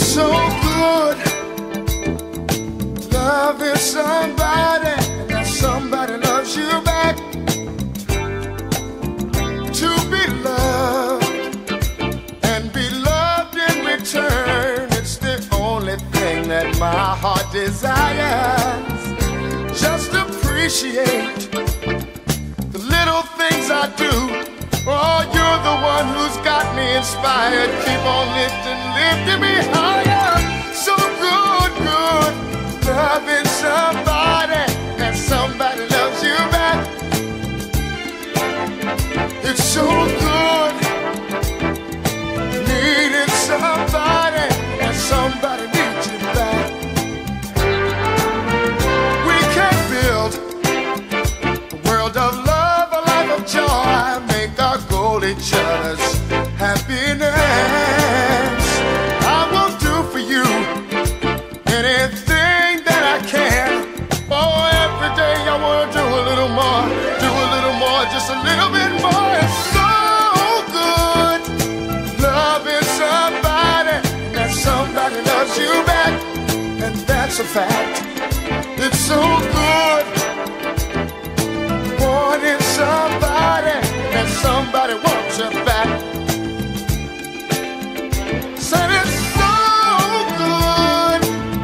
so good loving somebody, and that somebody loves you back. To be loved and be loved in return, it's the only thing that my heart desires. Just appreciate the little things I do. Oh, you're the one who's got me inspired. Keep on lifting me higher. So good, good, loving somebody, and somebody loves you back. It's so good, needing somebody, and somebody needs you back. We can build a world of love, a life of joy, make our goal each other's happiness. I will do for you anything that I can. Oh, every day I want to do a little more, just a little bit more. It's so good loving somebody, that somebody loves you back, and that's a fact. It's so good wanting somebody, and somebody wants you back. Said it's so good.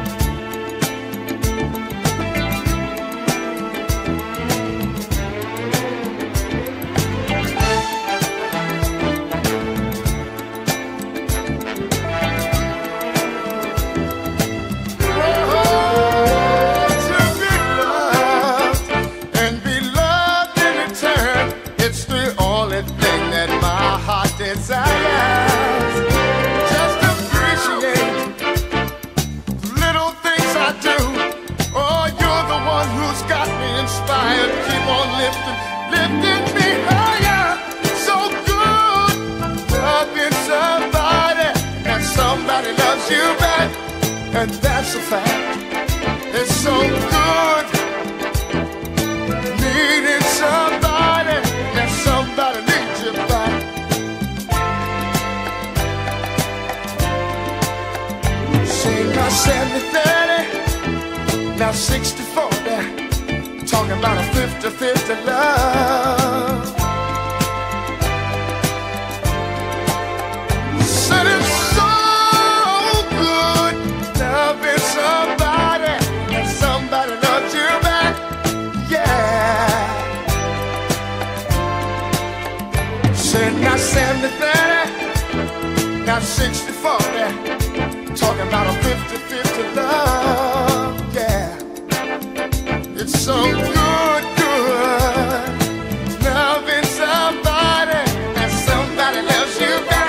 To be loved and be loved in return, it's the only thing that my heart desires. Just appreciate the little things I do. Oh, you're the one who's got me inspired. Keep on lifting me higher. So good loving somebody, and somebody loves you back, and that's a fact. It's so good needing somebody, and somebody needs you back. Say now 70-30, now 60-40, talking about a 50-50 love. Said it's so good loving somebody, and somebody loves you back. Yeah. Said now 70-30, now 60-40, talking about a 50-50 love. Yeah. It's so good, good loving somebody, and somebody loves you back.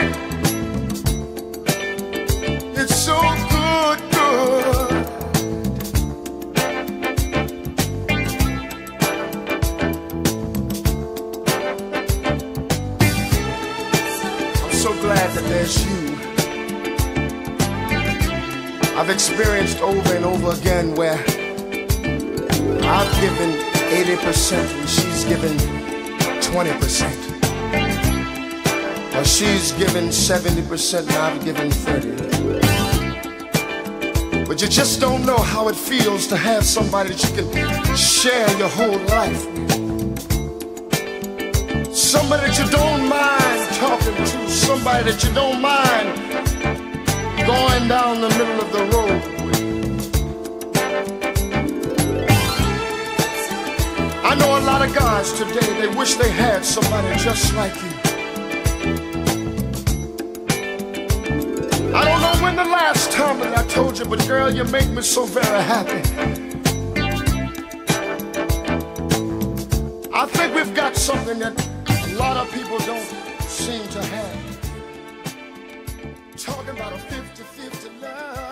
It's so good, good. I'm so glad that there's you. I've experienced over and over again where I've given 80% and she's given 20%. Or she's given 70% and I've given 30%. But you just don't know how it feels to have somebody that you can share your whole life with. Somebody that you don't mind talking to, somebody that you don't mind going down the middle of the road with. I know a lot of guys today, they wish they had somebody just like you. I don't know when the last time that I told you, but girl, you make me so very happy. I think we've got something that a lot of people don't seem to have. Talking about a 50-50 love.